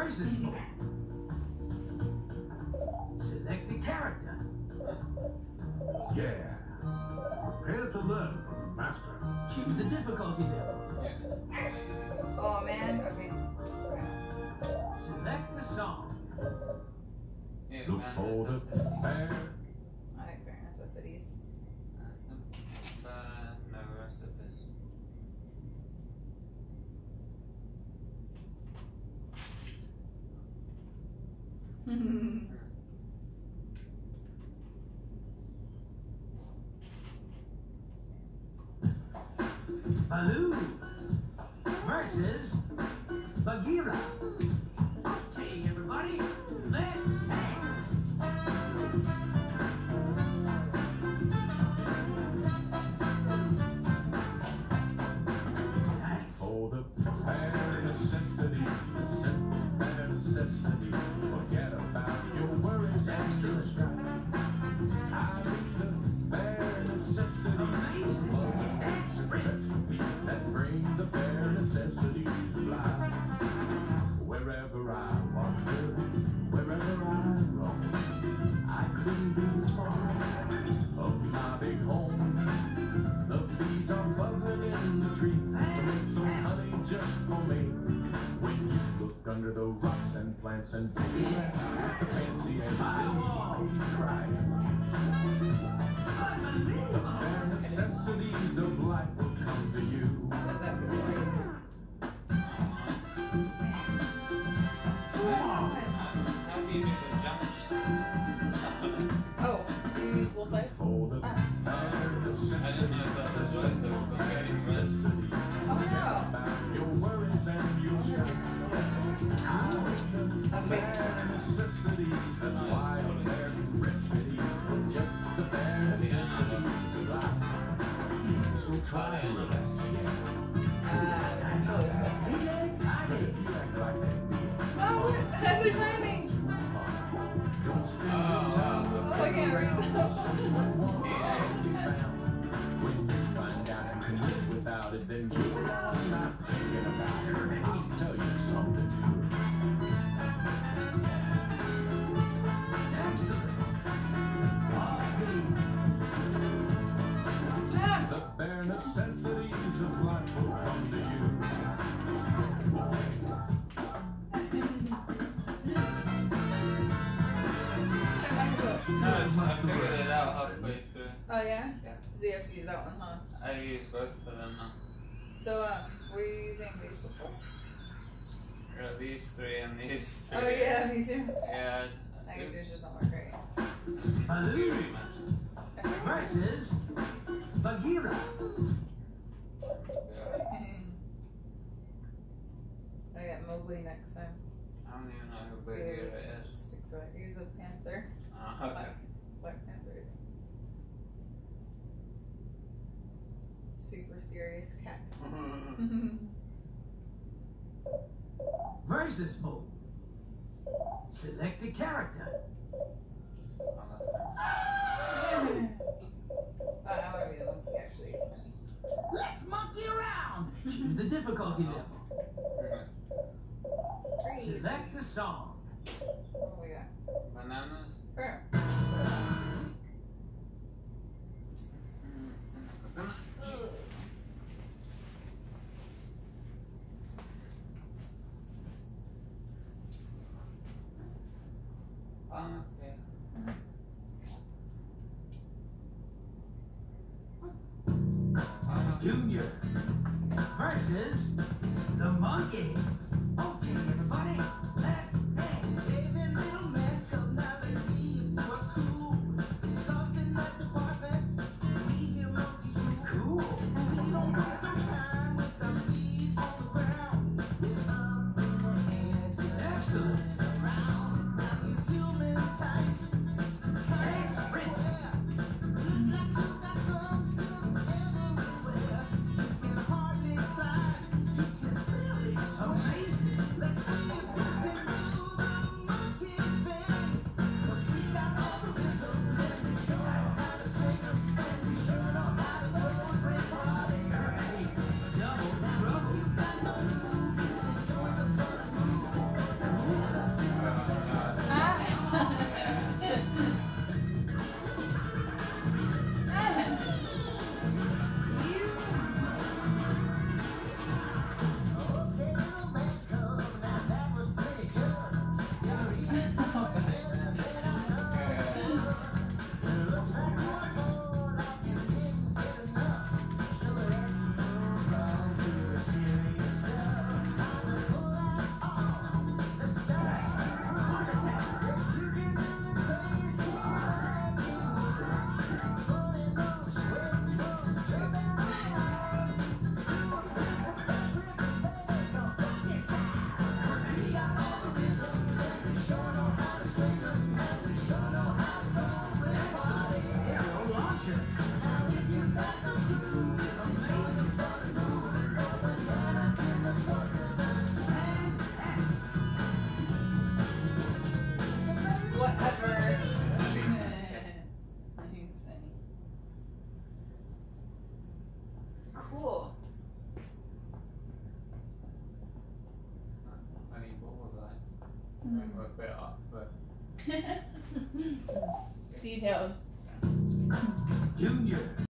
Versus mode. Select a character. Yeah. Prepare to learn from the master. Choose the difficulty level. Oh man, okay. Select the song. Look for the bear. I like Bare Necessities. No recipes. Baloo versus Bagheera. Okay, everybody, let's dance. For the bare necessities, the simple bare necessities. Forget about your worries and your strife. I read the bare necessities. Amazing. That's recipes that bring the bare necessities to life. Wherever I wander, wherever I roam, I couldn't be far of my big home. The bees are buzzing in the trees to make some honey just for me. When you look under the rocks and plants and trees, the fancy and try it. The bare necessities of life will come to you. What is that for? How do you make the jumps? Oh, do you use both sides? For the bare I didn't necessities, know that was what the getting red. necessities. Oh no! About your worries and your strife. I read the bare necessities. That's why the bare recipes are just the bare necessities of life. So try to relax. Probably the best. But if you act like that, Oh, they're tiny! don't spend your time Oh, I can't read them. someone won't be found. When you find out you can live without it, then you are not thinking about it. I'll tell you something true. Excellent. Ah! The bare necessities of life will come to you. No, I figured it out halfway through. Oh yeah? Yeah. So you have to use that one, huh? I use both of them now. So, were you using these before? These three and these three. Oh yeah, me too. Yeah. I guess yours doesn't work right. Baloo versus Bagheera. I got Mowgli next time. I don't even know who See, Bagheera he's is. sticks away. He's a panther. Okay. Black Panther. Super serious cat. Versus mode. Select a character. I want to be the monkey actually. It's funny. Let's monkey around. Choose the difficulty level. Select the song. What we got? Bananas? Sure. Okay. Junior versus the monkey. Okay, everybody, let's dance. Cool. Excellent. Amazing. work way off, but Detailed. Junior.